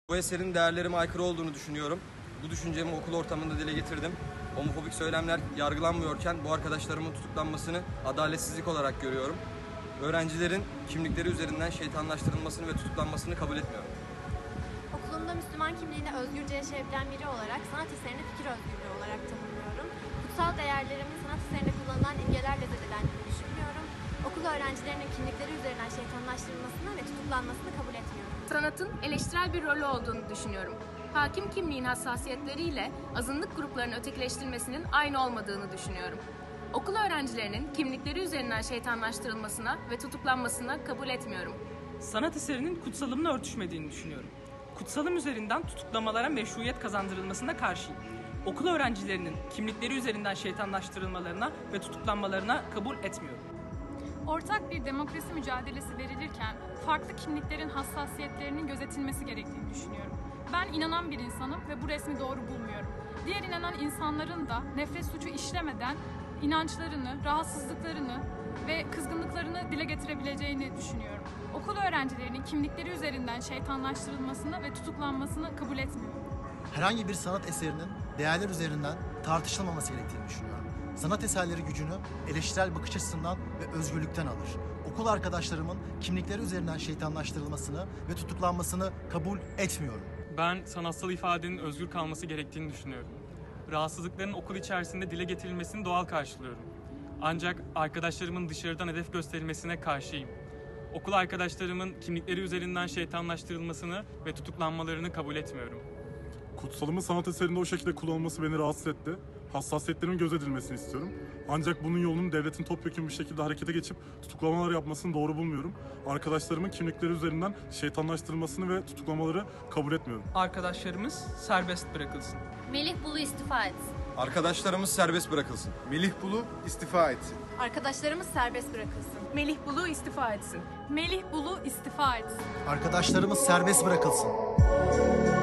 Bu eserin değerlerime aykırı olduğunu düşünüyorum. Bu düşüncemi okul ortamında dile getirdim. Homofobik söylemler yargılanmıyorken bu arkadaşlarımın tutuklanmasını adaletsizlik olarak görüyorum. Öğrencilerin kimlikleri üzerinden şeytanlaştırılmasını ve tutuklanmasını kabul etmiyorum. Okulumda Müslüman kimliğini özgürce yaşayabilen biri olarak sanat eserini fikir özgürlüğü olarak tanımlıyorum. Kutsal değerlerimin sanat eserinde kullanılan imgelerle zedelendiğini düşünüyorum. Okul öğrencilerinin kimlikleri üzerinden şeytanlaştırılmasını ve tutuklanmasını kabul etmiyorum. Sanatın eleştirel bir rolü olduğunu düşünüyorum. Hakim kimliğin hassasiyetleriyle azınlık gruplarının ötekileştirilmesinin aynı olmadığını düşünüyorum. Okul öğrencilerinin kimlikleri üzerinden şeytanlaştırılmasına ve tutuklanmasına kabul etmiyorum. Sanat eserinin kutsalımla örtüşmediğini düşünüyorum. Kutsalım üzerinden tutuklamalara meşruiyet kazandırılmasına karşıyım. Okul öğrencilerinin kimlikleri üzerinden şeytanlaştırılmalarına ve tutuklanmalarına kabul etmiyorum. Ortak bir demokrasi mücadelesi verilirken farklı kimliklerin hassasiyetlerinin gözetilmesi gerektiğini düşünüyorum. Ben inanan bir insanım ve bu resmi doğru bulmuyorum. Diğer inanan insanların da nefret suçu işlemeden inançlarını, rahatsızlıklarını ve kızgınlıklarını dile getirebileceğini düşünüyorum. Okul öğrencilerinin kimlikleri üzerinden şeytanlaştırılmasını ve tutuklanmasını kabul etmiyorum. Herhangi bir sanat eserinin değerler üzerinden tartışılmaması gerektiğini düşünüyorum. Sanat eserleri gücünü eleştirel bakış açısından ve özgürlükten alır. Okul arkadaşlarımın kimlikleri üzerinden şeytanlaştırılmasını ve tutuklanmasını kabul etmiyorum. Ben sanatsal ifadenin özgür kalması gerektiğini düşünüyorum. Rahatsızlıkların okul içerisinde dile getirilmesini doğal karşılıyorum. Ancak arkadaşlarımın dışarıdan hedef gösterilmesine karşıyım. Okul arkadaşlarımın kimlikleri üzerinden şeytanlaştırılmasını ve tutuklanmalarını kabul etmiyorum. Kutsalımın sanat eserinde o şekilde kullanılması beni rahatsız etti. Hassasiyetlerimin gözetilmesini istiyorum. Ancak bunun yolunun devletin topyekun bir şekilde harekete geçip tutuklamalar yapmasını doğru bulmuyorum. Arkadaşlarımın kimlikleri üzerinden şeytanlaştırılmasını ve tutuklamaları kabul etmiyorum. Arkadaşlarımız serbest bırakılsın. Melih Bulu istifa etsin. Arkadaşlarımız serbest bırakılsın. Melih Bulu istifa etsin. Arkadaşlarımız serbest bırakılsın. Melih Bulu istifa etsin. Melih Bulu istifa etsin. Arkadaşlarımız serbest bırakılsın.